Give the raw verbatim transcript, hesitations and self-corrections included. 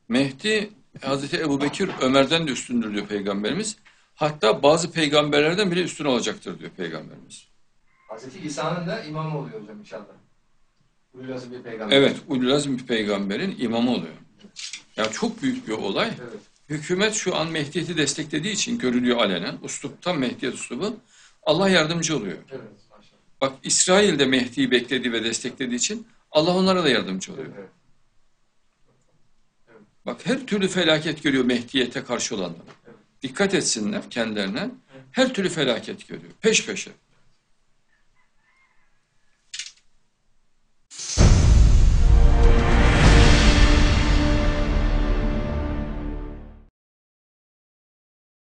Mehdi Hazreti Ebubekir Ömer'den de üstündür diyor Peygamberimiz. Hatta bazı peygamberlerden bile üstün olacaktır diyor Peygamberimiz. Hazreti İsa'nın da imamı oluyor hocam inşallah. Ululazım bir peygamber. Evet, ululazm bir peygamberin imamı oluyor. Yani çok büyük bir olay. Evet. Hükümet şu an Mehdiyet'i desteklediği için görülüyor alenen. Üslup tam Mehdiyet üslubu. Allah yardımcı oluyor. Evet. Maşallah. Bak İsrail de Mehdi'yi beklediği ve desteklediği için Allah onlara da yardımcı oluyor. Evet. Bak her türlü felaket görüyor Mehdiyet'e karşı olanlar. Evet. Dikkat etsinler kendilerine. Her türlü felaket görüyor. Peş peşe.